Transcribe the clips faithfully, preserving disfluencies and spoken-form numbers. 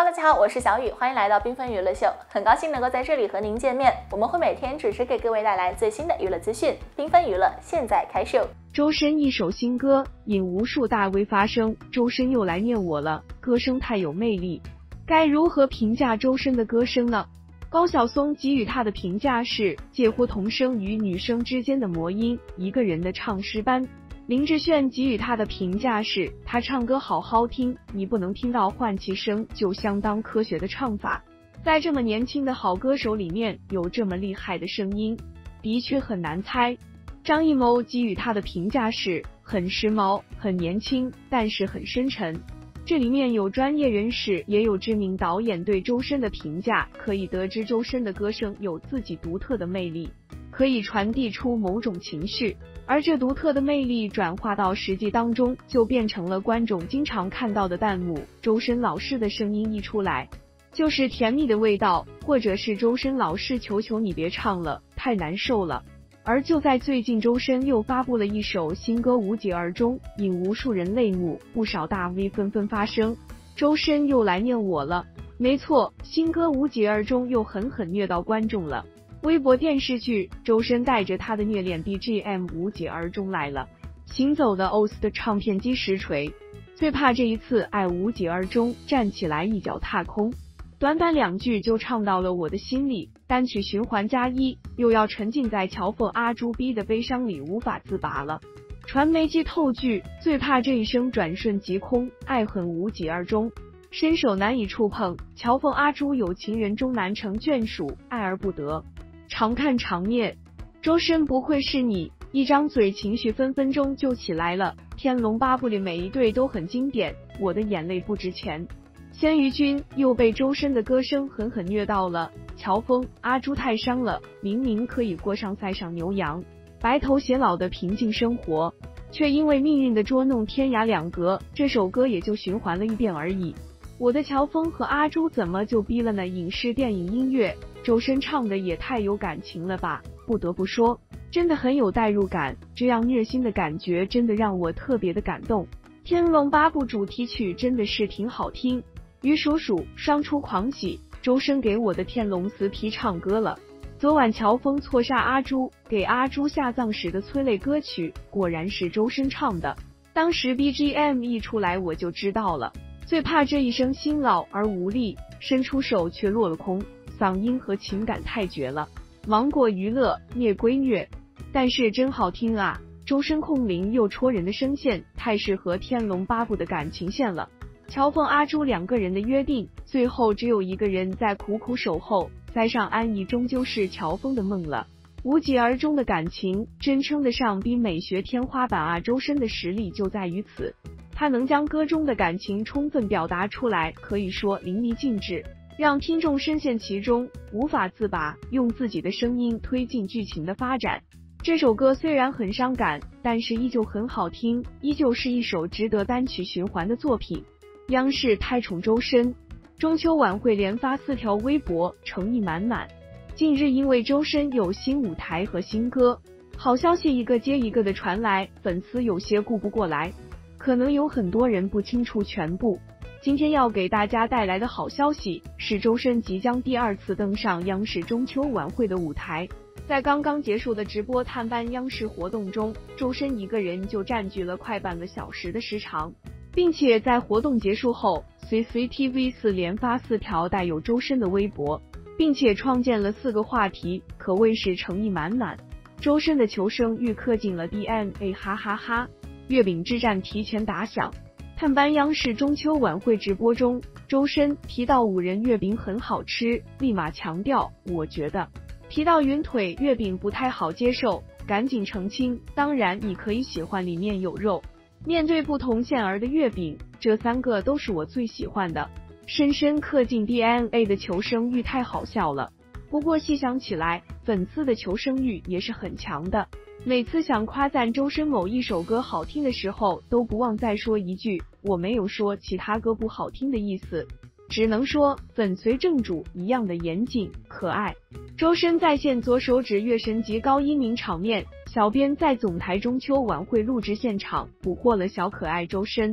Hello， 大家好，我是小雨，欢迎来到缤纷娱乐秀，很高兴能够在这里和您见面。我们会每天准时给各位带来最新的娱乐资讯。缤纷娱乐现在开秀。 周深一首新歌引无数大 V 发声，周深又来念我了，歌声太有魅力。该如何评价周深的歌声呢？高晓松给予他的评价是介乎童声与女声之间的魔音，一个人的唱诗般。林志炫给予他的评价是他唱歌好好听，你不能听到换气声就相当科学的唱法。在这么年轻的好歌手里面有这么厉害的声音，的确很难猜。张艺谋给予他的评价是很时髦，很年轻，但是很深沉。这里面有专业人士也有知名导演对周深的评价，可以得知周深的歌声有自己独特的魅力，可以传递出某种情绪，而这独特的魅力转化到实际当中，就变成了观众经常看到的弹幕。周深老师的声音一出来就是甜蜜的味道，或者是周深老师求求你别唱了，太难受了。而就在最近，周深又发布了一首新歌《无疾而终》，引无数人泪目，不少大 V 纷纷发声，周深又来念我了。没错，新歌《无疾而终》又狠狠虐到观众了。微博电视剧，周深带着他的虐恋 B G M 无疾而终来了。行走的 O S 的唱片机实锤，最怕这一次爱无疾而终，站起来一脚踏空。短短两句就唱到了我的心里，单曲循环加一，又要沉浸在乔凤阿朱逼的悲伤里无法自拔了。传媒机透剧，最怕这一生转瞬即空，爱恨无疾而终，伸手难以触碰。乔凤阿朱有情人终难成眷属，爱而不得，常看常念。周深不愧是你，一张嘴情绪分分钟就起来了。天龙八部里每一对都很经典，我的眼泪不值钱。鲜鱼君又被周深的歌声狠狠虐到了，乔峰阿朱太伤了，明明可以过上塞上牛羊，白头偕老的平静生活，却因为命运的捉弄天涯两隔，这首歌也就循环了一遍而已。我的乔峰和阿朱怎么就逼了呢？影视电影音乐，周深唱的也太有感情了吧，不得不说真的很有代入感，这样虐心的感觉真的让我特别的感动。天龙八部主题曲真的是挺好听，于鼠鼠双出狂喜，周深给我的天龙词题唱歌了。昨晚乔峰错杀阿朱，给阿朱下葬时的催泪歌曲，果然是周深唱的。当时 B G M 一出来我就知道了，最怕这一生辛劳而无力，伸出手却落了空，嗓音和情感太绝了，芒果娱乐虐归虐，但是真好听啊！周深空灵又戳人的声线，太适合天龙八部的感情线了。乔凤阿朱两个人的约定，最后只有一个人在苦苦守候，塞上安逸终究是乔峰的梦了。无疾而终的感情真称得上比美学天花板啊！周深的实力就在于此，他能将歌中的感情充分表达出来，可以说淋漓尽致，让听众深陷其中无法自拔，用自己的声音推进剧情的发展。这首歌虽然很伤感，但是依旧很好听，依旧是一首值得单曲循环的作品。央视太宠周深，中秋晚会连发四条微博，诚意满满。近日因为周深有新舞台和新歌，好消息一个接一个的传来，粉丝有些顾不过来，可能有很多人不清楚全部。今天要给大家带来的好消息是，周深即将第二次登上央视中秋晚会的舞台。在刚刚结束的直播探班央视活动中，周深一个人就占据了快半个小时的时长，并且在活动结束后，随随 T V 四连发四条带有周深的微博，并且创建了四个话题，可谓是诚意满满。周深的求生欲刻进了 D N A， 哈哈哈！月饼之战提前打响。探班央视中秋晚会直播中，周深提到五仁月饼很好吃，立马强调我觉得。提到云腿月饼不太好接受，赶紧澄清，当然你可以喜欢里面有肉。面对不同馅儿的月饼，这三个都是我最喜欢的。深深刻进 D N A 的求生欲太好笑了。不过细想起来，粉丝的求生欲也是很强的。每次想夸赞周深某一首歌好听的时候，都不忘再说一句，我没有说其他歌不好听的意思，只能说粉随正主一样的严谨可爱。周深在线左手指月神级高音名场面，小编在总台中秋晚会录制现场捕获了小可爱周深，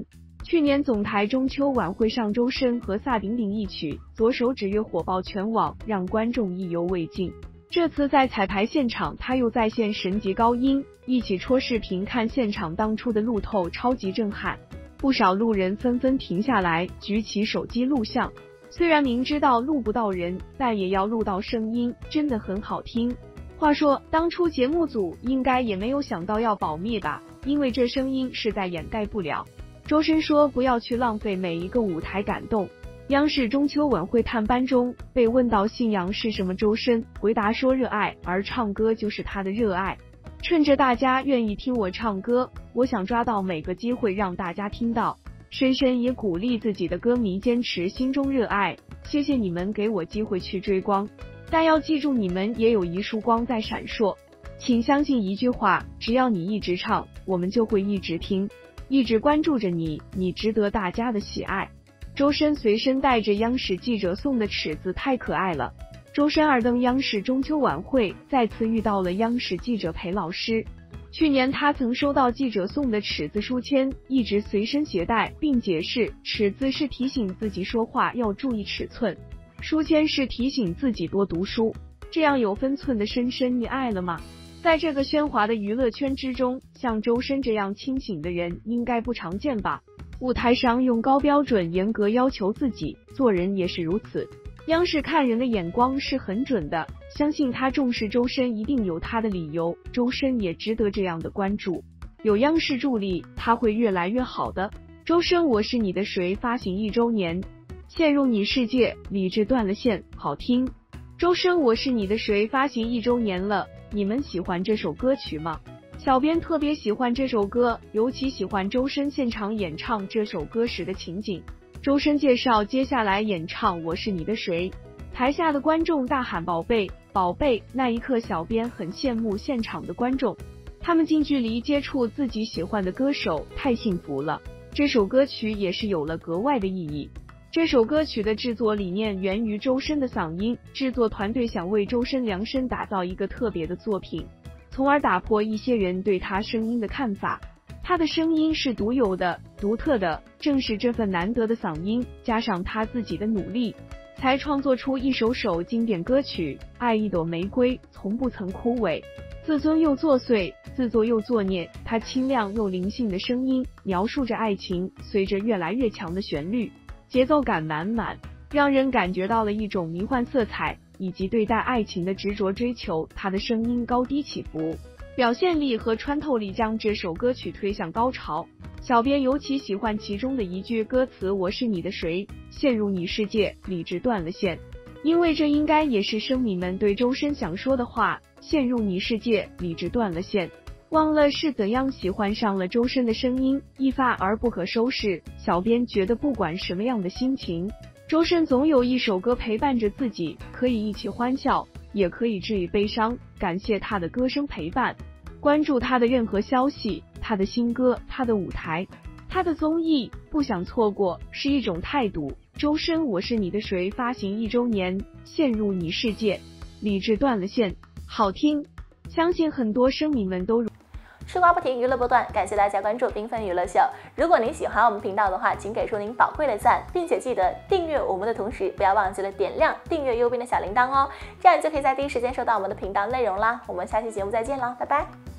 去年总台中秋晚会上，周深和萨顶顶一曲《左手指月》火爆全网，让观众意犹未尽。这次在彩排现场，他又再现神级高音，一起戳视频看现场，当初的路透超级震撼，不少路人纷纷停下来，举起手机录像。虽然明知道录不到人，但也要录到声音，真的很好听。话说，当初节目组应该也没有想到要保密吧，因为这声音实在掩盖不了。周深说不要去浪费每一个舞台感动。央视中秋晚会探班中被问到信仰是什么，周深回答说热爱，而唱歌就是他的热爱。趁着大家愿意听我唱歌，我想抓到每个机会让大家听到。深深也鼓励自己的歌迷坚持心中热爱，谢谢你们给我机会去追光，但要记住你们也有一束光在闪烁。请相信一句话，只要你一直唱，我们就会一直听，一直关注着你，你值得大家的喜爱。周深随身带着央视记者送的尺子，太可爱了。周深二登央视中秋晚会，再次遇到了央视记者裴老师。去年他曾收到记者送的尺子书签，一直随身携带，并解释尺子是提醒自己说话要注意尺寸，书签是提醒自己多读书。这样有分寸的深深，你爱了吗？在这个喧哗的娱乐圈之中，像周深这样清醒的人应该不常见吧。舞台上用高标准严格要求自己，做人也是如此。央视看人的眼光是很准的，相信他重视周深一定有他的理由，周深也值得这样的关注。有央视助力，他会越来越好的。周深我是你的谁发行一周年，陷入你世界，理智断了线，好听。周深我是你的谁发行一周年了，你们喜欢这首歌曲吗？小编特别喜欢这首歌，尤其喜欢周深现场演唱这首歌时的情景。周深介绍接下来演唱我是你的谁，台下的观众大喊宝贝宝贝，那一刻小编很羡慕现场的观众，他们近距离接触自己喜欢的歌手，太幸福了。这首歌曲也是有了格外的意义。这首歌曲的制作理念源于周深的嗓音，制作团队想为周深量身打造一个特别的作品，从而打破一些人对他声音的看法。他的声音是独有的、独特的，正是这份难得的嗓音，加上他自己的努力，才创作出一首首经典歌曲。爱一朵玫瑰，从不曾枯萎，自尊又作祟，自作又作孽。他清亮又灵性的声音，描述着爱情，随着越来越强的旋律，节奏感满满，让人感觉到了一种迷幻色彩，以及对待爱情的执着追求。他的声音高低起伏，表现力和穿透力将这首歌曲推向高潮。小编尤其喜欢其中的一句歌词，我是你的谁，陷入你世界，理智断了线。因为这应该也是声迷们对周深想说的话，陷入你世界，理智断了线。忘了是怎样喜欢上了周深的声音，一发而不可收拾。小编觉得不管什么样的心情，周深总有一首歌陪伴着自己，可以一起欢笑，也可以治愈悲伤。感谢他的歌声陪伴，关注他的任何消息，他的新歌，他的舞台，他的综艺，不想错过是一种态度。周深我是你的谁发行一周年，陷入你世界，理智断了线，好听，相信很多声迷们都如吃瓜不停，娱乐不断，感谢大家关注缤纷娱乐秀。如果您喜欢我们频道的话，请给出您宝贵的赞，并且记得订阅我们的同时，不要忘记了点亮订阅右边的小铃铛哦，这样就可以在第一时间收到我们的频道内容啦。我们下期节目再见啦，拜拜。